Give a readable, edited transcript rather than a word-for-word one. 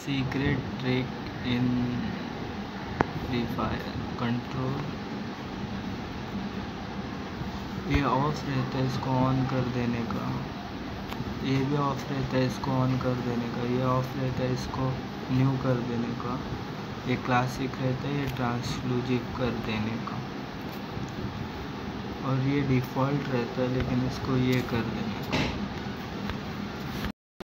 Secret trick in Free Fire control. ये off रहता है, इसको ऑन कर देने का। ये भी ऑफ रहता है, इसको ऑन कर देने का। ये ऑफ रहता है, इसको न्यू कर देने का। ये क्लासिक रहता है, ये ट्रांसलूसिव कर देने का। और ये डिफ़ॉल्ट रहता है, लेकिन इसको ये कर देने का।